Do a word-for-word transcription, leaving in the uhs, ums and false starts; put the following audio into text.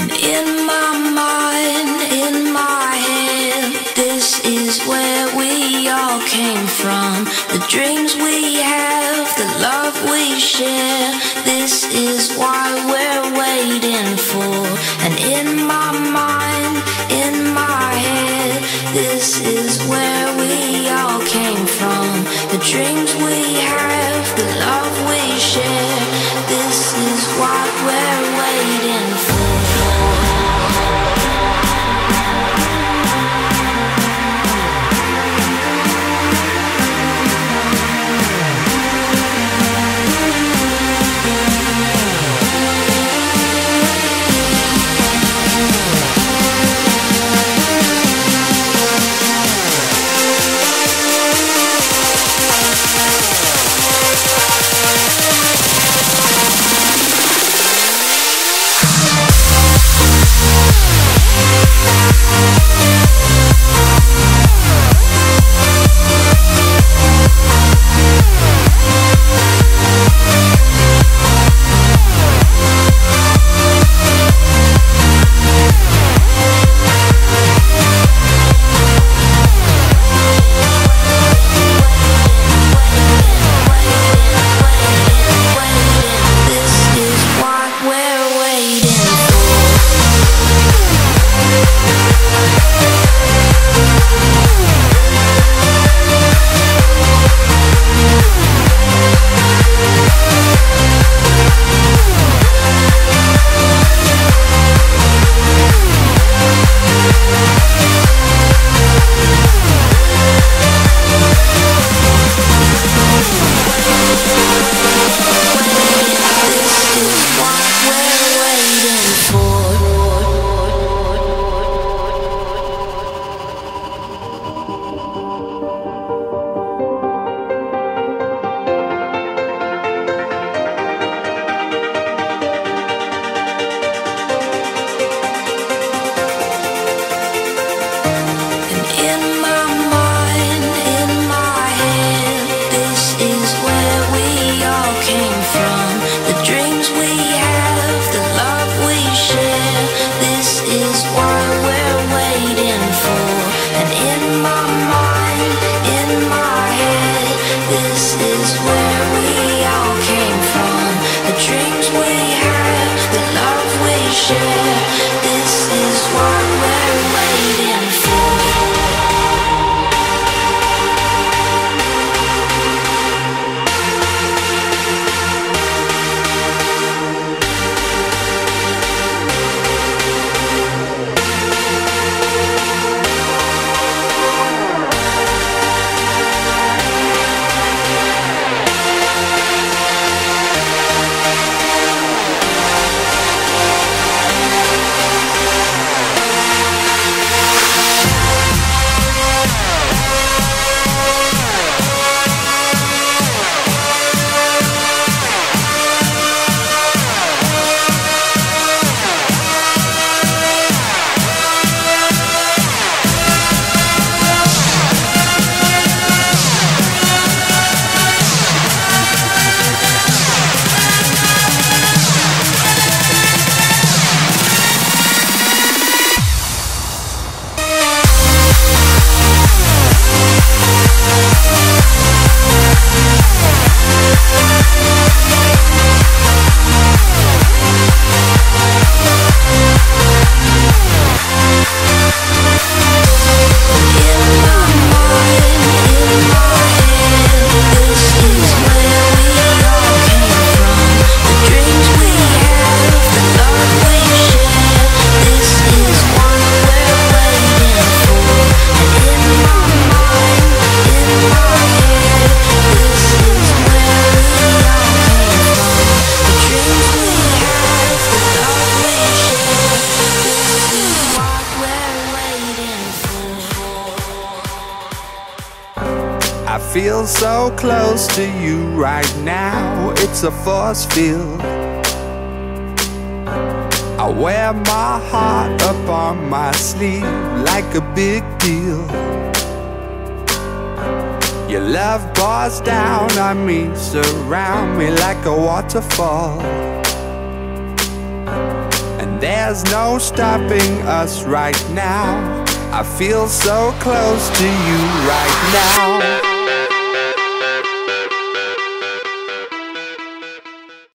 In my mind, in my head, this is where we all came from. The dreams we have, the love we share, this is why we're waiting for. And in my mind, in my head, this is where we all came from. The dreams we have, the love we share, this is what we're waiting for. I feel so close to you right now, it's a force field. I wear my heart up on my sleeve like a big deal. Your love pours down on me, surround me like a waterfall. And There's no stopping us right now. I feel so close to you right now.